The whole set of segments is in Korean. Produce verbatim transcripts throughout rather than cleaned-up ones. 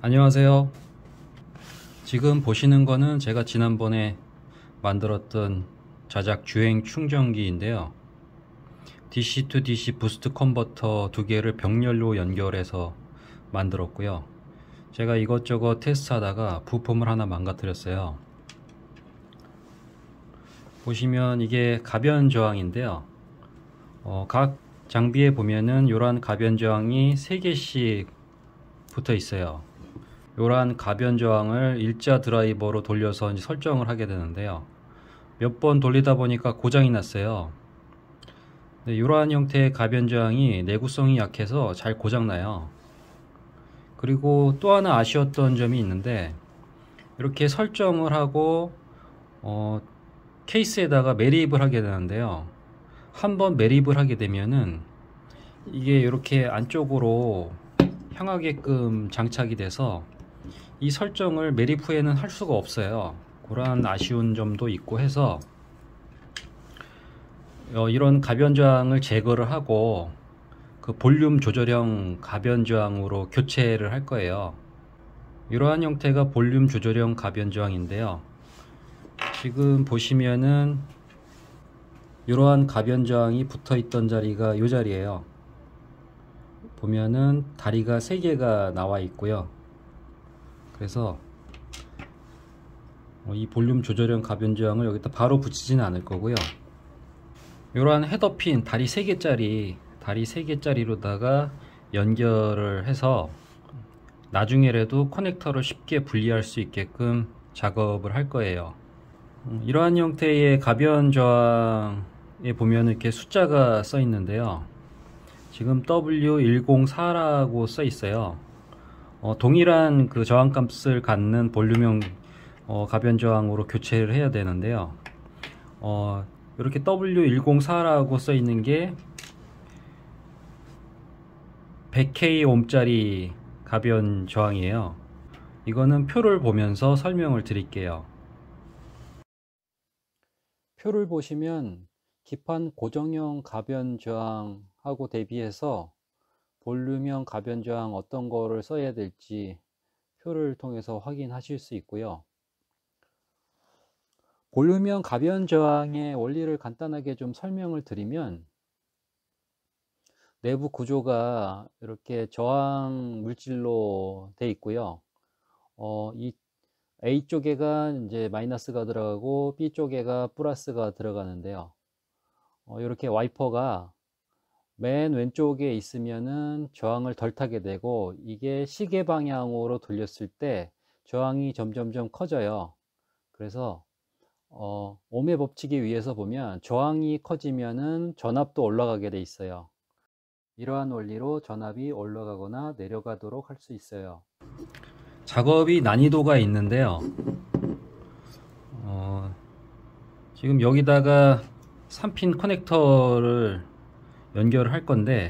안녕하세요. 지금 보시는 거는 제가 지난번에 만들었던 자작 주행 충전기인데요. 디씨 투 디씨 부스트 컨버터 두 개를 병렬로 연결해서 만들었고요. 제가 이것저것 테스트 하다가 부품을 하나 망가뜨렸어요. 보시면 이게 가변 저항인데요. 어, 각 장비에 보면은 이러한 가변 저항이 세 개씩 붙어 있어요. 이러한 가변 저항을 일자 드라이버로 돌려서 이제 설정을 하게 되는데요. 몇 번 돌리다 보니까 고장이 났어요. 네, 이러한 형태의 가변 저항이 내구성이 약해서 잘 고장나요. 그리고 또 하나 아쉬웠던 점이 있는데, 이렇게 설정을 하고 어, 케이스에다가 매립을 하게 되는데요. 한번 매립을 하게 되면은 이게 이렇게 안쪽으로 향하게끔 장착이 돼서 이 설정을 매립 후에는 할 수가 없어요. 그런 아쉬운 점도 있고 해서 어, 이런 가변 저항을 제거를 하고 그 볼륨 조절형 가변 저항으로 교체를 할 거예요. 이러한 형태가 볼륨 조절형 가변 저항인데요. 지금 보시면은 이러한 가변 저항이 붙어 있던 자리가 이 자리예요. 보면은 다리가 세 개가 나와 있고요. 그래서 이 볼륨 조절형 가변 저항을 여기다 바로 붙이지는 않을 거고요. 이러한 헤더핀 다리 세 개짜리 다리 세 개짜리로다가 연결을 해서 나중에라도 커넥터를 쉽게 분리할 수 있게끔 작업을 할 거예요. 이러한 형태의 가변 저항에 보면 이렇게 숫자가 써 있는데요. 지금 더블유 백사라고 써 있어요. 어, 동일한 그 저항값을 갖는 볼륨형 어, 가변 저항으로 교체를 해야 되는데요. 어, 이렇게 더블유 백사라고 써 있는 게 백 케이 옴짜리 가변 저항이에요. 이거는 표를 보면서 설명을 드릴게요. 표를 보시면 기판 고정형 가변 저항하고 대비해서 볼륨형 가변 저항 어떤 거를 써야 될지 표를 통해서 확인하실 수 있고요. 볼륨형 가변 저항의 원리를 간단하게 좀 설명을 드리면, 내부 구조가 이렇게 저항 물질로 돼 있고요. 어, 이 A 쪽에가 이제 마이너스가 들어가고 B 쪽에가 플러스가 들어가는데요. 어, 이렇게 와이퍼가 맨 왼쪽에 있으면은 저항을 덜 타게 되고, 이게 시계 방향으로 돌렸을 때 저항이 점점점 커져요. 그래서 어, 옴의 법칙에 의해서 보면 저항이 커지면은 전압도 올라가게 돼 있어요. 이러한 원리로 전압이 올라가거나 내려가도록 할 수 있어요. 작업이 난이도가 있는데요. 어, 지금 여기다가 삼 핀 커넥터를 연결을 할 건데,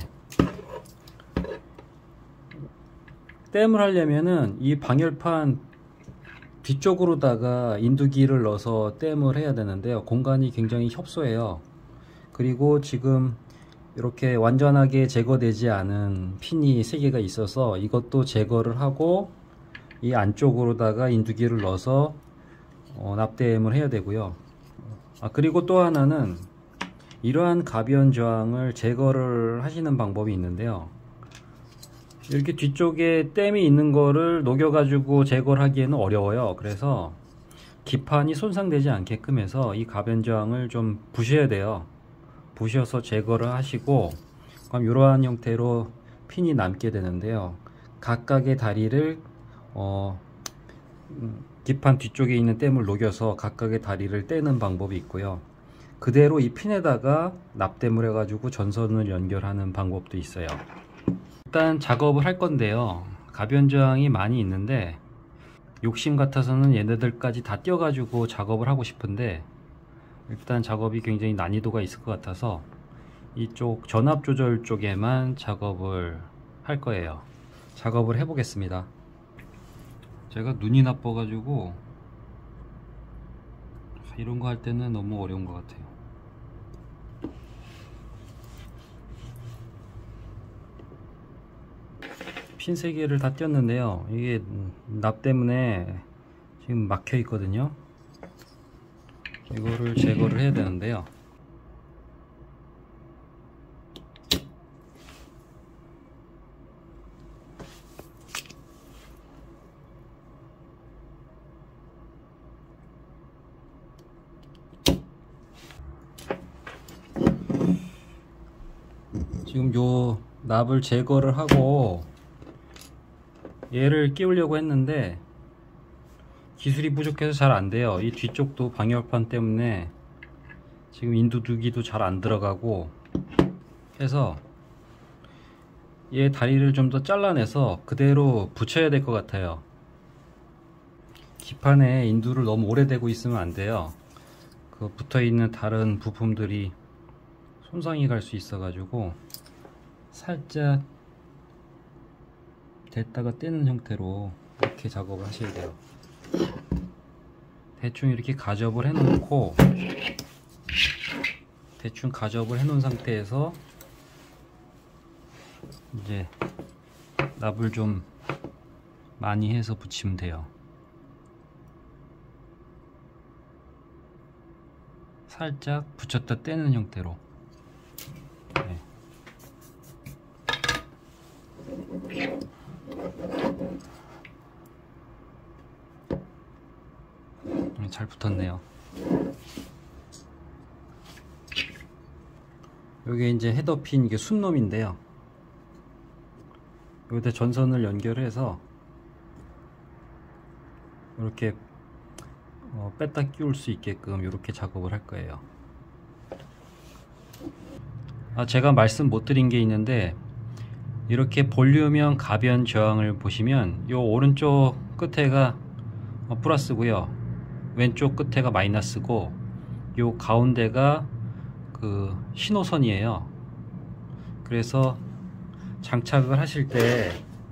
댐을 하려면은 이 방열판 뒤쪽으로다가 인두기를 넣어서 댐을 해야 되는데요. 공간이 굉장히 협소해요. 그리고 지금 이렇게 완전하게 제거되지 않은 핀이 세 개가 있어서 이것도 제거를 하고 이 안쪽으로다가 인두기를 넣어서 어, 납땜을 해야 되고요. 아, 그리고 또 하나는 이러한 가변 저항을 제거를 하시는 방법이 있는데요. 이렇게 뒤쪽에 댐이 있는 거를 녹여 가지고 제거를 하기에는 어려워요. 그래서 기판이 손상되지 않게끔 해서 이 가변 저항을 좀 부셔야 돼요. 부셔서 제거를 하시고, 그럼 이러한 형태로 핀이 남게 되는데요. 각각의 다리를 어, 기판 뒤쪽에 있는 댐을 녹여서 각각의 다리를 떼는 방법이 있고요. 그대로 이 핀에다가 납땜을 해가지고 전선을 연결하는 방법도 있어요. 일단 작업을 할 건데요. 가변 저항이 많이 있는데 욕심 같아서는 얘네들까지 다 띄워가지고 작업을 하고 싶은데, 일단 작업이 굉장히 난이도가 있을 것 같아서 이쪽 전압 조절 쪽에만 작업을 할 거예요. 작업을 해 보겠습니다. 제가 눈이 나빠 가지고 이런 거 할 때는 너무 어려운 것 같아요. 핀 세 개를 다 띄었는데요. 이게 납 때문에 지금 막혀 있거든요. 이거를 제거를 해야 되는데요. 지금 요 납을 제거를 하고 얘를 끼우려고 했는데 기술이 부족해서 잘 안돼요. 이 뒤쪽도 방열판 때문에 지금 인두두기도 잘 안 들어가고 해서 얘 다리를 좀 더 잘라내서 그대로 붙여야 될 것 같아요. 기판에 인두를 너무 오래 대고 있으면 안 돼요. 그 붙어있는 다른 부품들이 손상이 갈 수 있어 가지고 살짝 댔다가 떼는 형태로 이렇게 작업을 하셔야 돼요. 대충 이렇게 가접을 해 놓고 대충 가접을 해 놓은 상태에서 이제 납을 좀 많이 해서 붙이면 돼요. 살짝 붙였다 떼는 형태로. 네. 잘 붙었네요. 여기 이제 헤더핀, 이게 순놈인데요. 여기다 전선을 연결해서 이렇게 어, 뺐다 끼울 수 있게끔 이렇게 작업을 할 거예요. 아, 제가 말씀 못 드린 게 있는데, 이렇게 볼륨형 가변 저항을 보시면 요 오른쪽 끝에가 어, 플러스고요, 왼쪽 끝에가 마이너스고, 요 가운데가 그 신호선이에요. 그래서 장착을 하실 때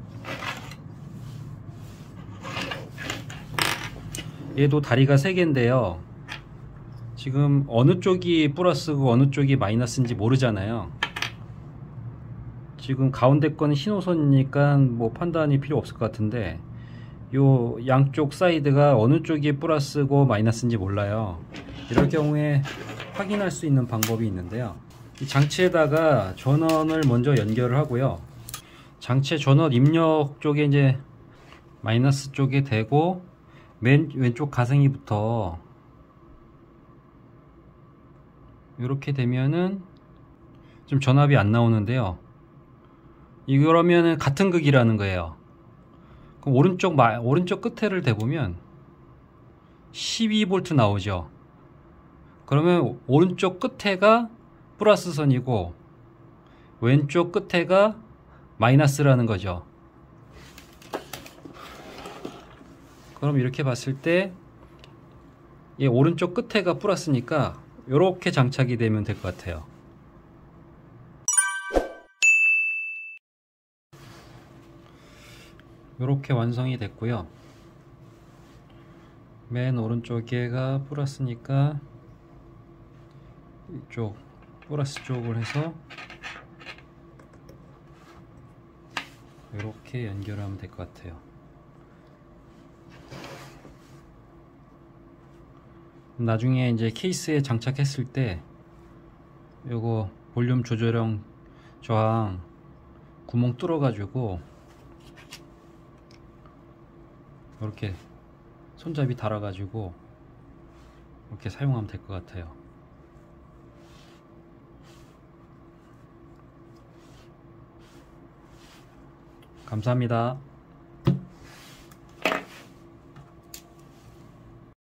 얘도 다리가 세 개인데요. 지금 어느 쪽이 플러스고 어느 쪽이 마이너스인지 모르잖아요. 지금 가운데 거는 신호선이니까 뭐 판단이 필요 없을 것 같은데, 요 양쪽 사이드가 어느 쪽이 플러스고 마이너스인지 몰라요. 이럴 경우에 확인할 수 있는 방법이 있는데요. 이 장치에다가 전원을 먼저 연결을 하고요. 장치의 전원 입력 쪽에 이제 마이너스 쪽에 대고 맨 왼쪽 가생이부터 이렇게 되면은 좀 전압이 안 나오는데요. 이러면은 같은 극이라는 거예요. 그럼 오른쪽 마, 오른쪽 끝에를 대보면 십이 볼트 나오죠. 그러면 오른쪽 끝에가 플러스 선이고 왼쪽 끝에가 마이너스라는 거죠. 그럼 이렇게 봤을 때 이 오른쪽 끝에가 플러스니까 이렇게 장착이 되면 될 것 같아요. 이렇게 완성이 됐고요. 맨 오른쪽에가 플러스니까 이쪽 플러스 쪽을 해서 이렇게 연결하면 될 것 같아요. 나중에 이제 케이스에 장착했을 때 요거 볼륨 조절형 저항 구멍 뚫어 가지고 이렇게 손잡이 달아 가지고 이렇게 사용하면 될 것 같아요. 감사합니다.